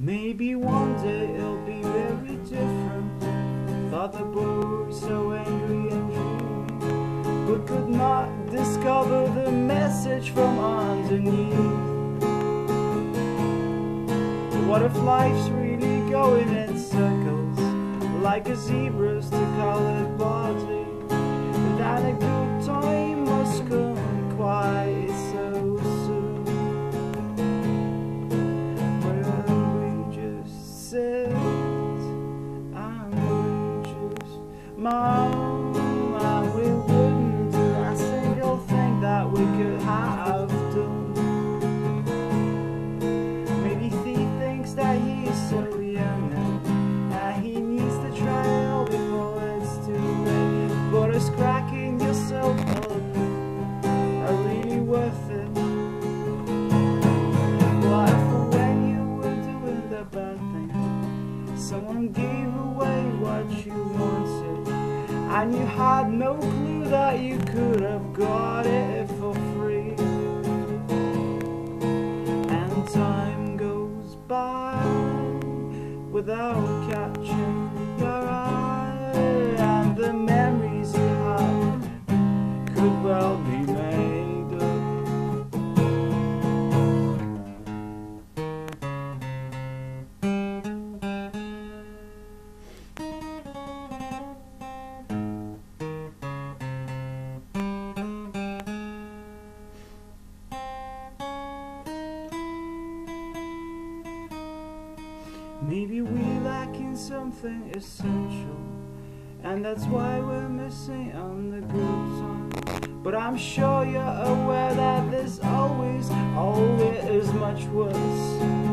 Maybe one day it'll be very different. Thought the boy was so angry and dreamy, but could not discover the message from underneath. What if life's really going in circles, like a zebra's two-colored body, and that a good time must come quite so soon, when we just sit and we just moan, and we wouldn't do a single thing that we could have done. That he's so young and that he needs to try out before it's too late. But it's cracking yourself up are really worth it. What if when you were doing the bad thing, someone gave away what you wanted, and you had no clue that you could have got it for free? And time goes by without catching your eye, and the memories you have could well be made up. Maybe we're lacking something essential, and that's why we're missing on the good time. But I'm sure you're aware that there's always much worse.